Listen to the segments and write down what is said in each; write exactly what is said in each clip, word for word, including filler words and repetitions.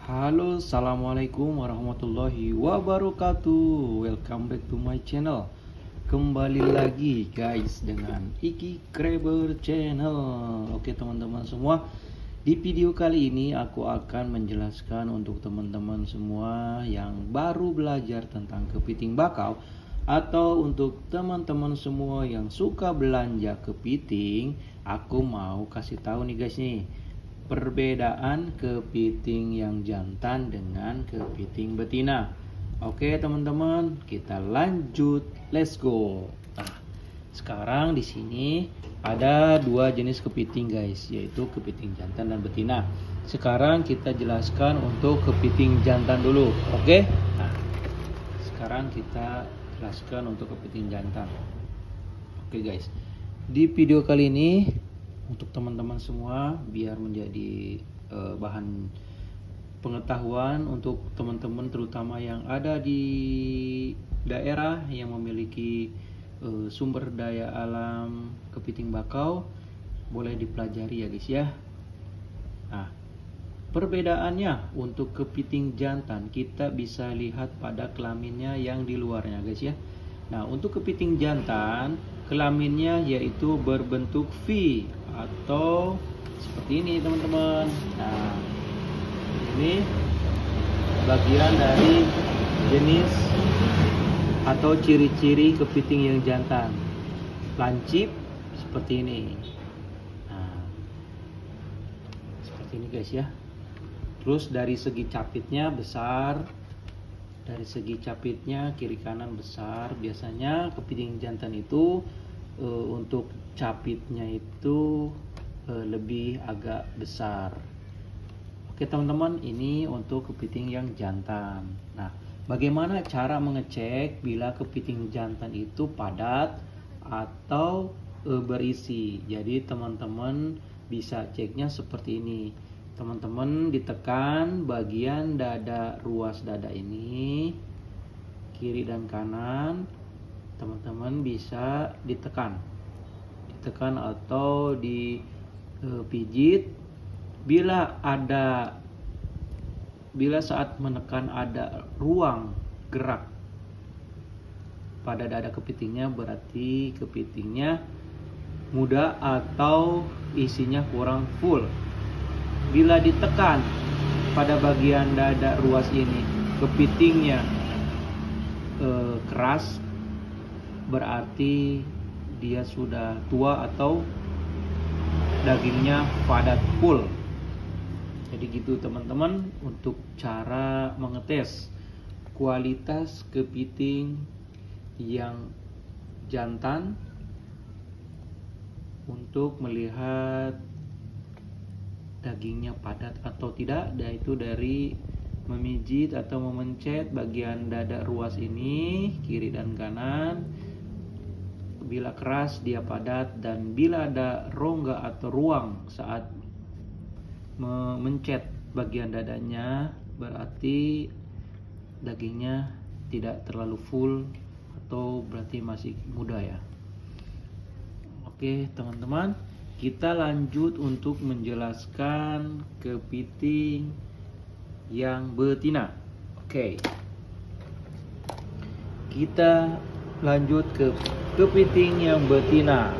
Halo, assalamualaikum warahmatullahi wabarakatuh. Welcome back to my channel. Kembali lagi guys dengan Iki Kreber Channel. Oke teman-teman semua, di video kali ini aku akan menjelaskan untuk teman-teman semua yang baru belajar tentang kepiting bakau, atau untuk teman-teman semua yang suka belanja kepiting. Aku mau kasih tahu nih guys nih, perbedaan kepiting yang jantan dengan kepiting betina. Oke teman-teman, kita lanjut. Let's go. Nah, sekarang di sini ada dua jenis kepiting guys, yaitu kepiting jantan dan betina. Sekarang kita jelaskan untuk kepiting jantan dulu. Oke. Nah, sekarang kita jelaskan untuk kepiting jantan. Oke guys, di video kali ini untuk teman-teman semua, biar menjadi uh, bahan pengetahuan untuk teman-teman terutama yang ada di daerah yang memiliki uh, sumber daya alam kepiting bakau, boleh dipelajari ya guys ya. Nah, perbedaannya untuk kepiting jantan kita bisa lihat pada kelaminnya yang di luarnya guys ya. Nah, untuk kepiting jantan, kelaminnya yaitu berbentuk V atau seperti ini teman-teman. Nah, ini bagian dari jenis atau ciri-ciri kepiting yang jantan. Lancip seperti ini. Nah, seperti ini guys ya. Terus dari segi capitnya besar. Dari segi capitnya kiri kanan besar. Biasanya kepiting jantan itu e, untuk capitnya itu e, lebih agak besar. Oke teman-teman, ini untuk kepiting yang jantan. Nah, bagaimana cara mengecek bila kepiting jantan itu padat atau e, berisi? Jadi teman-teman bisa ceknya seperti ini. Teman-teman ditekan bagian dada, ruas dada ini, kiri dan kanan. Teman-teman bisa ditekan ditekan atau dipijit. Bila ada bila saat menekan ada ruang gerak pada dada kepitingnya, berarti kepitingnya muda atau isinya kurang full. Bila ditekan pada bagian dada ruas ini, kepitingnya e, keras, berarti dia sudah tua atau dagingnya padat full. Jadi gitu teman-teman untuk cara mengetes kualitas kepiting yang jantan untuk melihat dagingnya padat atau tidak, yaitu dari memijit atau memencet bagian dada ruas ini, kiri dan kanan. Bila keras dia padat, dan bila ada rongga atau ruang saat memencet bagian dadanya, berarti dagingnya tidak terlalu full atau berarti masih muda ya. Oke teman-teman, kita lanjut untuk menjelaskan kepiting yang betina. Oke, kita lanjut ke kepiting yang betina.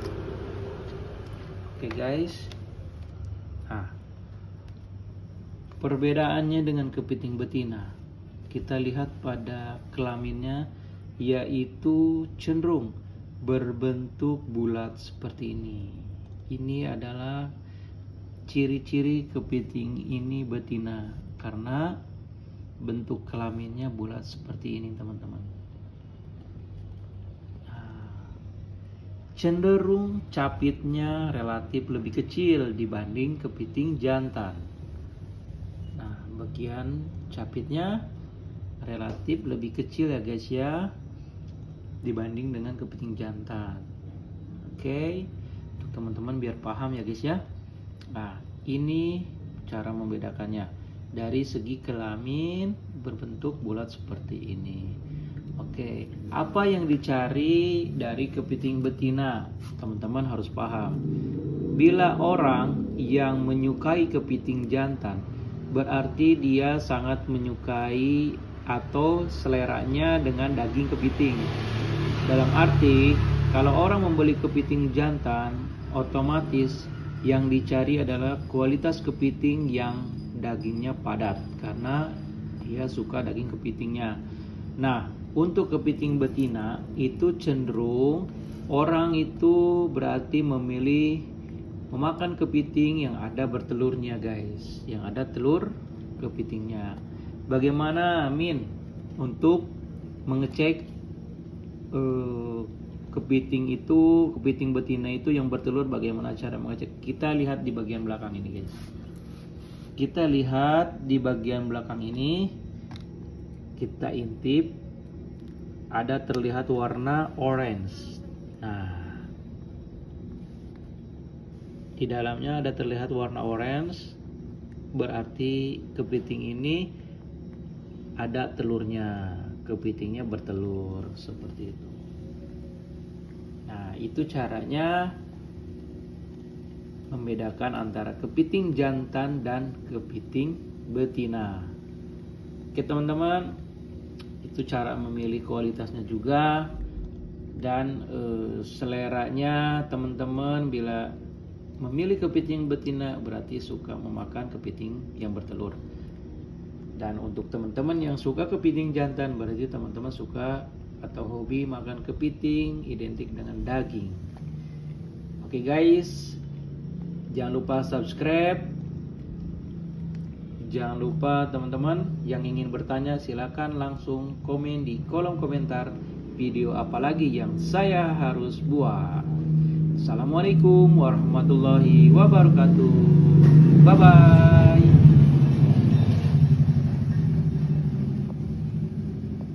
Oke guys, nah, perbedaannya dengan kepiting betina, kita lihat pada kelaminnya, yaitu cenderung berbentuk bulat seperti ini. Ini adalah ciri-ciri kepiting ini betina karena bentuk kelaminnya bulat seperti ini teman-teman. Nah, cenderung capitnya relatif lebih kecil dibanding kepiting jantan. Nah, bagian capitnya relatif lebih kecil ya guys ya, dibanding dengan kepiting jantan. Oke, untuk teman-teman biar paham ya guys ya. Nah, ini cara membedakannya. Dari segi kelamin berbentuk bulat seperti ini. Oke, apa yang dicari dari kepiting betina? Teman-teman harus paham. Bila orang yang menyukai kepiting jantan berarti dia sangat menyukai atau seleranya dengan daging kepiting. Dalam arti, kalau orang membeli kepiting jantan, otomatis yang dicari adalah kualitas kepiting yang dagingnya padat, karena dia suka daging kepitingnya. Nah, untuk kepiting betina itu cenderung orang itu berarti memilih memakan kepiting yang ada bertelurnya, guys, yang ada telur kepitingnya. Bagaimana Min untuk mengecek uh, kepiting itu, kepiting betina itu yang bertelur, bagaimana cara mengecek? Kita lihat di bagian belakang ini, guys. Kita lihat di bagian belakang ini, kita intip, ada terlihat warna orange. Nah, di dalamnya ada terlihat warna orange, berarti kepiting ini ada telurnya, kepitingnya bertelur seperti itu. Nah, itu caranya membedakan antara kepiting jantan dan kepiting betina. Oke teman-teman, itu cara memilih kualitasnya juga, dan e, seleranya teman-teman bila memilih kepiting betina berarti suka memakan kepiting yang bertelur. Dan untuk teman-teman yang suka kepiting jantan berarti teman-teman suka atau hobi makan kepiting identik dengan daging. Oke guys, jangan lupa subscribe. Jangan lupa teman-teman yang ingin bertanya silakan langsung komen di kolom komentar video apa lagi yang saya harus buat. Assalamualaikum warahmatullahi wabarakatuh. Bye bye.